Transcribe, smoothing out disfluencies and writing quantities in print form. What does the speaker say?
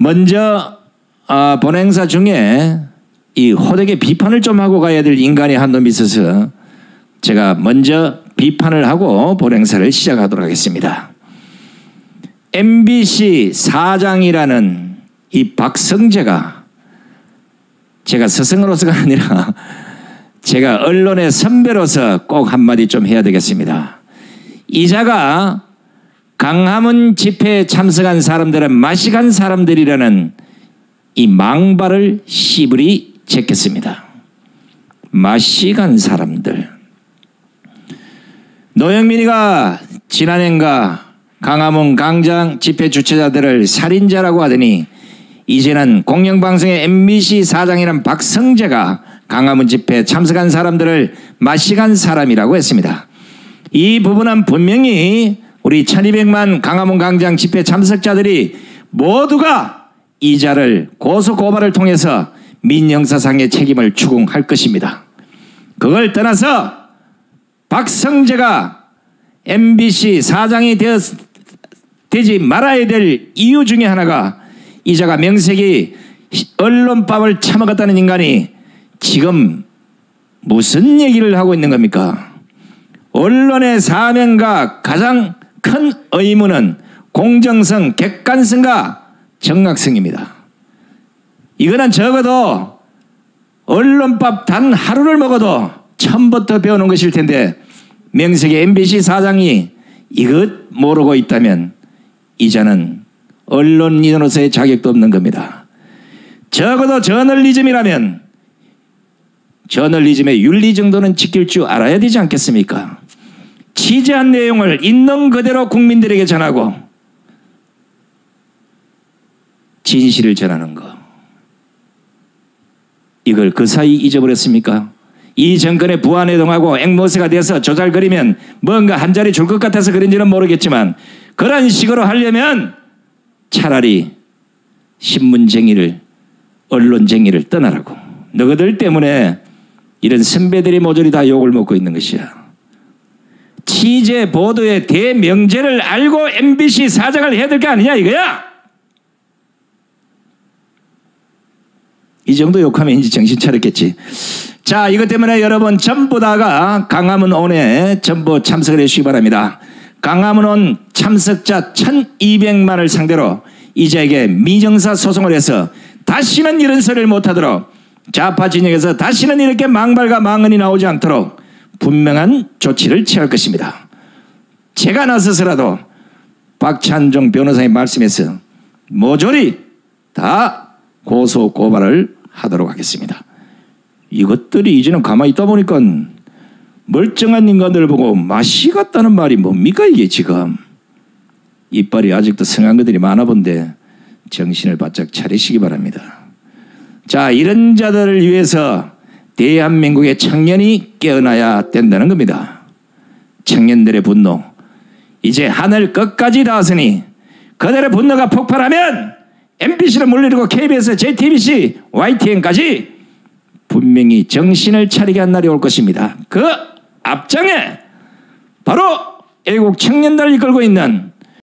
먼저 본행사 중에 이 호되게 비판을 좀 하고 가야 될 인간이 한 놈이 있어서 제가 먼저 비판을 하고 본행사를 시작하도록 하겠습니다. MBC 사장이라는 이 박성재가, 제가 스승으로서가 아니라 제가 언론의 선배로서 꼭 한마디 좀 해야 되겠습니다. 이자가 강화문 집회에 참석한 사람들은 마시간 사람들이라는 이 망발을 씨부리 제꼈습니다. 마시간 사람들. 노영민이가 지난해인가 강화문 광장 집회 주최자들을 살인자라고 하더니 이제는 공영방송의 MBC 사장이란 박성재가 강화문 집회에 참석한 사람들을 마시간 사람이라고 했습니다. 이 부분은 분명히 우리 1200만 강화문 광장 집회 참석자들이 모두가 이자를 고소고발을 통해서 민형사상의 책임을 추궁할 것입니다. 그걸 떠나서 박성재가 MBC 사장이 되지 말아야 될 이유 중에 하나가 이자가 명색이 언론밥을 처먹었다는 인간이 지금 무슨 얘기를 하고 있는 겁니까? 언론의 사명과 가장 큰 의무는 공정성, 객관성과 정확성입니다. 이거는 적어도 언론밥 단 하루를 먹어도 처음부터 배우는 것일 텐데 명색의 MBC 사장이 이것 모르고 있다면 이자는 언론인으로서의 자격도 없는 겁니다. 적어도 저널리즘이라면 저널리즘의 윤리 정도는 지킬 줄 알아야 되지 않겠습니까? 취재한 내용을 있는 그대로 국민들에게 전하고 진실을 전하는 것. 이걸 그 사이 잊어버렸습니까? 이 정권의 부안해동하고 앵무새가 돼서 조잘거리면 뭔가 한 자리 줄 것 같아서 그런지는 모르겠지만 그런 식으로 하려면 차라리 신문쟁이를, 언론쟁이를 떠나라고. 너희들 때문에 이런 선배들이 모조리 다 욕을 먹고 있는 것이야. 취재 보도의 대명제를 알고 MBC 사장을 해야 될 거 아니냐 이거야. 이 정도 욕하면 이제 정신 차렸겠지. 자, 이것 때문에 여러분 전부 다가 강화문 온에 전부 참석을 해주시기 바랍니다. 강화문 온 참석자 1200만을 상대로 이자에게 민형사 소송을 해서 다시는 이런 소리를 못하도록, 좌파 진영에서 다시는 이렇게 망발과 망언이 나오지 않도록 분명한 조치를 취할 것입니다. 제가 나서서라도 박찬종 변호사의 말씀에서 모조리 다 고소 고발을 하도록 하겠습니다. 이것들이 이제는 가만히 있다 보니까 멀쩡한 인간들을 보고 맛이 같다는 말이 뭡니까 이게 지금. 이빨이 아직도 성한 것들이 많아 본데 정신을 바짝 차리시기 바랍니다. 자, 이런 자들을 위해서 대한민국의 청년이 깨어나야 된다는 겁니다. 청년들의 분노 이제 하늘 끝까지 닿았으니 그들의 분노가 폭발하면 MBC를 물리고 KBS, JTBC, YTN까지 분명히 정신을 차리게 한 날이 올 것입니다. 그 앞장에 바로 애국 청년들을 이끌고 있는